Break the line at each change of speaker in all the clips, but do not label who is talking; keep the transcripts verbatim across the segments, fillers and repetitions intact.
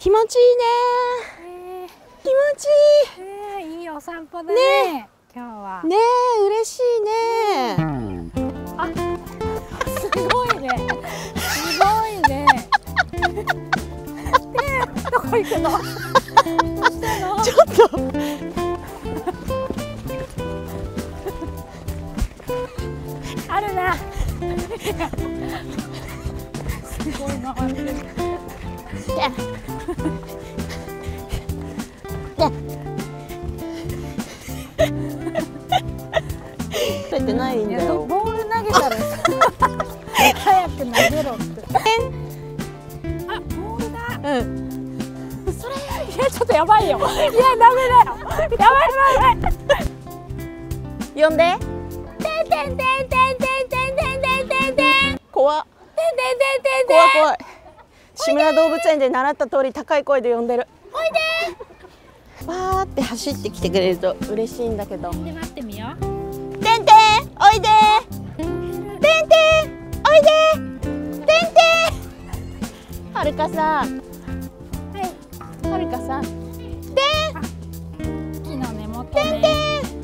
気持ちいいね。気持ちいい。
えー、いいお散歩だね。今日は。
ねえ、嬉しいね。
あ、すごいね。すごいね。で、どこ行くの？どうしたの？
ちょっと。
あるな。すごい回ってる。
取れてないんだよ。
ボール投げたら早く投げろって。あ、ボールだ。
うん。
それ、いやちょっとやばいよ。いやダメだよ。やばいやばい。
呼んで。
てんてんてんてんてんてんてんてんてんてん。
怖っ。
てんてんてんてんてん。
怖い怖い。志村動物園で習った通り高い声で呼んでる。
おいで。
わーって走ってきてくれると嬉しいんだけど。
で待ってみよう。
てんてん、おいで。てんてん、おいで。てんてん。はるかさん。
はい。
はるかさん。てん。
木の根元
てんてん。
ね。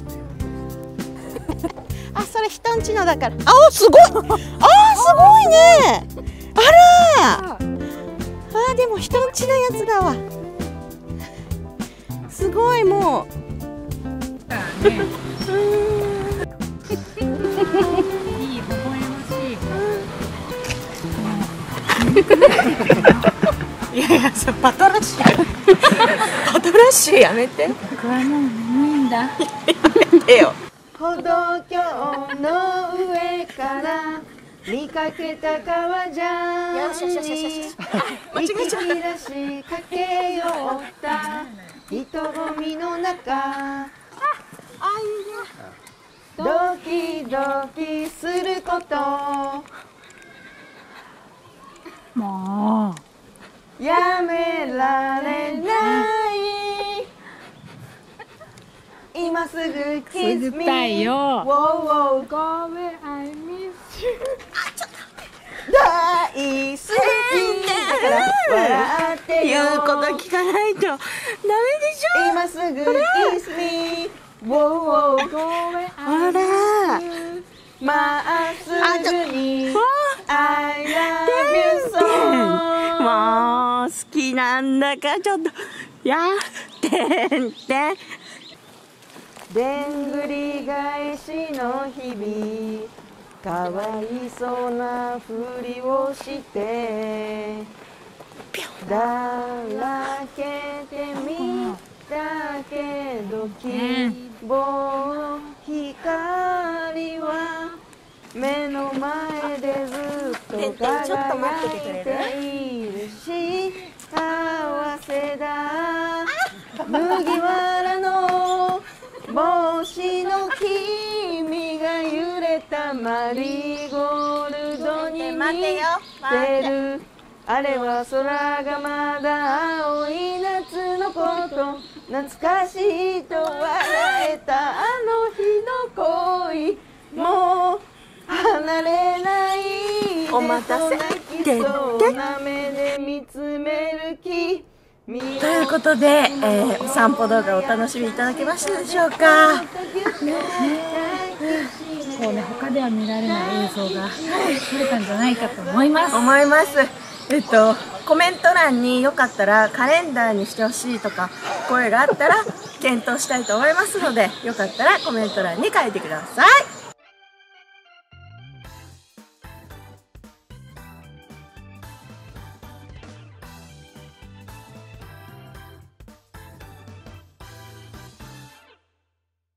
あ、それ人んちのだから。あ、お、すごい。あー、すごいね。あら。あー、でも人んちのやつだわ。すごい、もう。
いい微笑ましい。
いやいや、それパトラッシュ。パトラッシュやめて。
僕はもう眠いんだ。
やめてよ。歩道橋の上から見かけた川じゃんに息切らし駆け寄った人混みの中、ドキドキすること
も
やめられない、今すぐキスミ
たいよ。
ー、Go
where I miss you。
大好きだから笑ってよ。言うこと聞かないとダメでしょ。今すぐキスミー、Go where I miss you。まっすぐに I love you so。 もう好きなんだかちょっとやってんてん。でんぐり返しの日々、かわいそうなふりをしてだらけてみたけど希望光は目の前でずっと輝いているし、幸せだ麦わらの帽子の君が揺れたマリーゴールドに似てる、あれは空がまだ青い夏のこと、懐かしいと笑えたあの日の恋、もう離れないで、お待たせ泣きそうな目で見つめる君ということで、えー、お散歩動画をお楽しみいただけましたでしょうか。ね、
こうね、他では見られない映像が撮れたんじゃないかと思います。
思います。えっとコメント欄によかったらカレンダーにしてほしいとか声があったら検討したいと思いますので、よかったらコメント欄に書いてください。